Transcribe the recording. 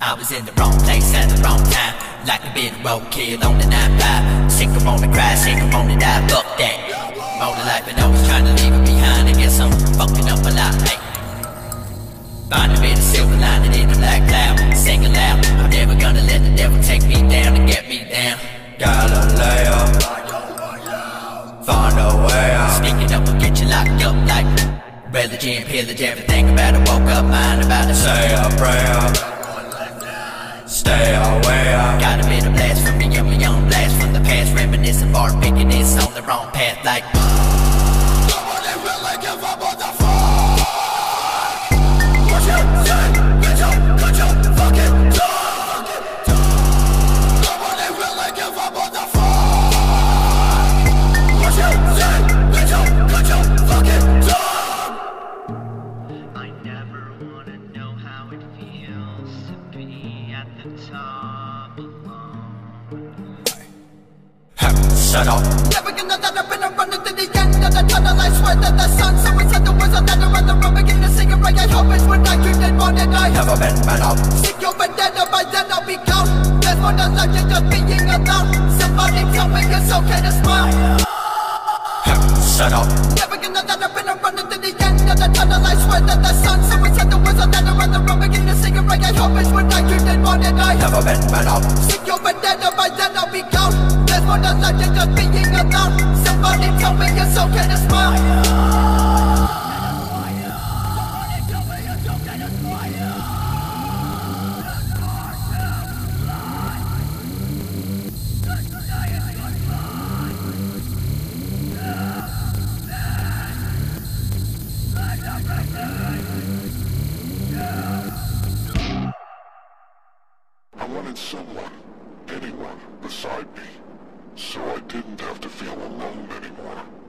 I was in the wrong place at the wrong time, like a bit of roadkill on the 9-5. Sick of wanna cry, sick of wanna die, fuck that. More to life and always trying to leave it behind. I guess I'm fucking up a lot, hey. Find a bit of silver lining in the black cloud. Sing aloud, I'm never gonna let the devil take me down and get me down. Gotta lay up, find a way out. Speaking up will get you locked up like religion, pillage, everything about it. Woke up, mind about it. Say a prayer, stay away up. Got a bit of blast from me and my own blast from the past. Reminiscing, bar picking this on the wrong path like Nobody really give up on the fuck. What you say, bitch, could you fucking talk? Nobody really give up on the fuck. What you say, bitch, could you fucking talk? I never wanna know how it feels to be at the top alone. Shut up. Never gonna let up and I'm running to the end of the tunnel. I swear that the sun, so it's the words on that are on the road. Begin to sing it right. I hope it's when I dreamed and wanted I Never been better. sick you but dead by then I'll be gone. There's more than life than just being alone. Somebody tell me it's okay to smile. Shut up. Never gonna let up and I'm running to the end of the tunnel. I swear that the sun, so it's the words on that are on the road. Begin to sing it right. I hope it's when I dreamed and wanted I Never been better. sick you but dead by then I'll be gone. There's more than life than just being alone. Somebody tell me it's okay to smile. I wanted someone, anyone, beside me, so I didn't have to feel alone anymore.